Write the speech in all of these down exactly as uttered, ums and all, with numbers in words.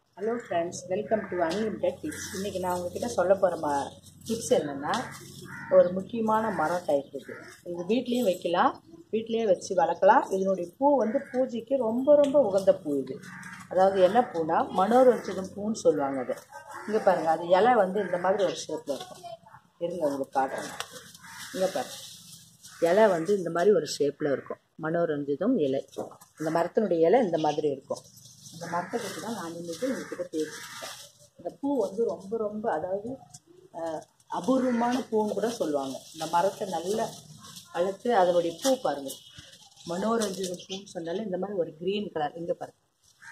Hello friends, welcome to unlimited tips. இன்றைக்கி நான் உங்ககிட்ட சொல்ல போகிற ம டிப்ஸ் என்னென்னா, ஒரு முக்கியமான மரம் டைப் இருக்குது. இது வீட்லேயும் வைக்கலாம், வீட்லேயே வச்சு வளர்க்கலாம். இதனுடைய பூ வந்து பூஜைக்கு ரொம்ப ரொம்ப உகந்த பூ. இது அதாவது என்ன பூனா, மனோரஞ்சிதம் பூன்னு சொல்லுவாங்க. அது இங்கே பாருங்கள், அது இலை வந்து இந்த மாதிரி ஒரு ஷேப்பில் இருக்கும். இருங்க உங்களுக்கு காட்டுறேன். இங்கே பாருங்கள், இலை வந்து இந்த மாதிரி ஒரு ஷேப்பில் இருக்கும். மனோரஞ்சிதம் இலை, இந்த மரத்தினுடைய இலை இந்த மாதிரி இருக்கும். இந்த மரத்தை பற்றி தான் நான் இன்றைக்கி உங்கள்கிட்ட பேசிக்கிட்டேன். இந்த பூ வந்து ரொம்ப ரொம்ப அதாவது அபூர்வமான பூன்னு கூட சொல்லுவாங்க. இந்த மரத்தை நல்லா வளர்த்து அதனுடைய பூ பாருங்கள், மனோரஞ்சிதம் பூன்னு சொன்னாலே இந்த மாதிரி ஒரு க்ரீன் கலர். இங்கே பாருங்கள்,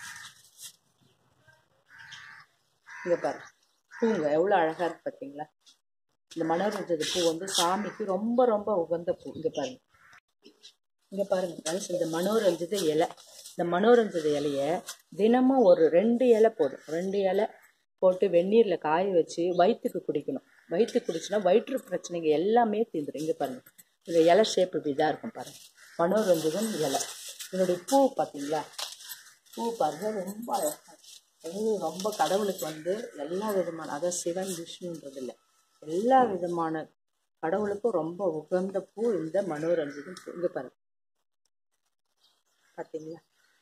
இங்கே பாருங்கள் பூங்க எவ்வளோ அழகாக இருக்குது பார்த்தீங்களா. இந்த மனோரஞ்சித பூ வந்து சாமிக்கு ரொம்ப ரொம்ப உகந்த பூ. இங்கே பாருங்கள், இங்கே பாருங்கள் ஃப்ரெண்ட்ஸ், இந்த மனோரஞ்சித இலை, இந்த மனோரஞ்சித இலையை தினமும் ஒரு ரெண்டு இலை போடும். ரெண்டு இலை போட்டு வெந்நீரில் காய வச்சு வயிற்றுக்கு குடிக்கணும். வயிற்றுக்கு குடிச்சுன்னா வயிற்று பிரச்சனைங்க எல்லாமே தீர்ந்துடும். இங்கே பாருங்கள், இந்த இலை ஷேப் இப்படி தான் இருக்கும் பாருங்கள். மனோரஞ்சிதம் இலை, இதனுடைய பூ பார்த்தீங்களா, பூ பாருங்கள் ரொம்ப அழகாக. அது ரொம்ப கடவுளுக்கு வந்து எல்லா விதமான, அதாவது சிவன் விஷ்ணுன்றது இல்லை, எல்லா விதமான கடவுளுக்கும் ரொம்ப உகந்த பூ இந்த மனோரஞ்சிதம் பூ. இங்கே பாருங்கள் பார்த்தீங்களா,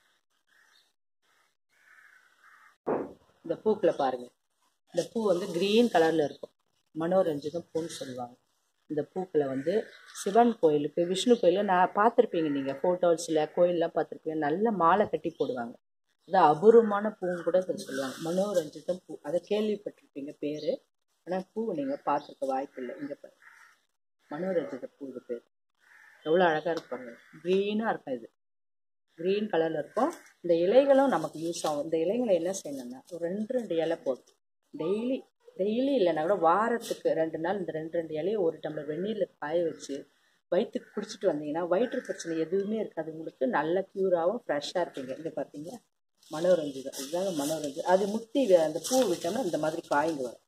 இந்த பூக்களை பாருங்கள். இந்த பூ வந்து க்ரீன் கலரில் இருக்கும். மனோரஞ்சிதம் பூன்னு சொல்லுவாங்க. இந்த பூக்களை வந்து சிவன் கோயிலுக்கு, விஷ்ணு கோயிலில் நான் பார்த்துருப்பீங்க, நீங்கள் ஃபோட்டோஸில் கோயிலெலாம் பார்த்துருப்பீங்க, நல்ல மாலை கட்டி போடுவாங்க. அது அபூர்வமான பூன்னு கூட சொல்லுவாங்க, மனோரஞ்சிதம் பூ. அதை கேள்விப்பட்டிருப்பீங்க பேர், ஆனால் பூ நீங்கள் பார்த்துருக்க வாய்ப்பு இல்லை. இங்கே பாருங்க, மனோரஞ்சித பூ இது பேர். எவ்வளோ அழகாக இருப்பாங்க, க்ரீனாக இருக்கும். இது க்ரீன் கலரில் இருக்கும். இந்த இலைகளும் நமக்கு யூஸ் ஆகும். இந்த இலைகளை என்ன செய்யணும்னா, ஒரு ரெண்டு ரெண்டு இலை போடும். டெய்லி டெய்லி இல்லைன்னா கூட வாரத்துக்கு ரெண்டு நாள் இந்த ரெண்டு ரெண்டு இலையை ஒரு டம்ளர் வெந்நீரில் காய வச்சு வயிற்றுக்கு குடிச்சிட்டு வந்தீங்கன்னா வயிற்று பிரச்சனை எதுவுமே இருக்காது. உங்களுக்கு நல்ல க்யூராகவும் ஃப்ரெஷ்ஷாக இருப்பீங்க. இங்கே பார்த்தீங்களா, மனோரஞ்சிதம், இதுதாங்க மனோரஞ்சிதம். அது முத்தி அந்த பூ விட்டோம்னா இந்த மாதிரி காய்ங்க வரும்.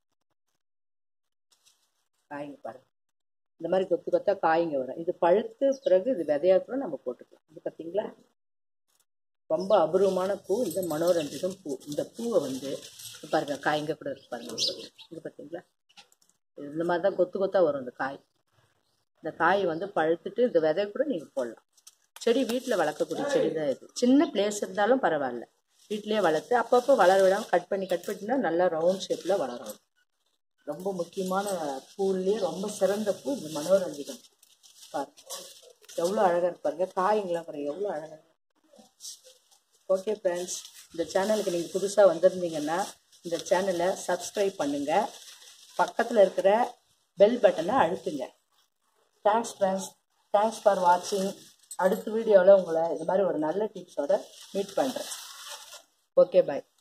காய்ங்க பாருங்கள், இந்த மாதிரி கொத்து கொத்தா காய்ங்க வரும். இது பழுத்து பிறகு இது விதையாக கூட நம்ம போட்டுக்கலாம். இது பார்த்தீங்களா, ரொம்ப அபூர்வமான பூ இந்த மனோரஞ்சிதம் பூ. இந்த பூவை வந்து பாருங்க, காய்ங்க கூட இருக்கு பாருங்க. இது பார்த்தீங்களா, இந்த மாதிரி தான் கொத்து கொத்தா வரும் இந்த காய். இந்த காய் வந்து பழுத்துட்டு இந்த விதை கூட நீங்கள் போடலாம். செடி வீட்டில் வளர்க்கக்கூடிய செடி தான் இது. சின்ன பிளேஸ் இருந்தாலும் பரவாயில்ல, வீட்டிலே வளர்த்து அப்பப்போ வளர விடாமல் கட் பண்ணி கட் பண்ணினா நல்லா ரவுண்ட் ஷேப்பில் வளரும். ரொம்ப முக்கியமான பூலேயே ரொம்ப சிறந்த பூ இந்த மனோரஞ்சிதம். பாருங்க எவ்வளோ அழகாக இருப்பாருங்க, காய்ங்களாம் பாருங்க எவ்வளோ அழகாக. ஓகே ஃப்ரெண்ட்ஸ், இந்த சேனலுக்கு நீங்கள் புதுசாக வந்திருந்தீங்கன்னா இந்த சேனலை சப்ஸ்கிரைப் பண்ணுங்கள், பக்கத்தில் இருக்கிற பெல் பட்டனை அழுத்துங்க. தேங்க்ஸ் ஃப்ரெண்ட்ஸ், தேங்க்ஸ் ஃபார் வாட்சிங். அடுத்த வீடியோவில் உங்களை இது மாதிரி ஒரு நல்ல டிப்ஸோடு மீட் பண்ணுறேன். ஓகே, பாய்.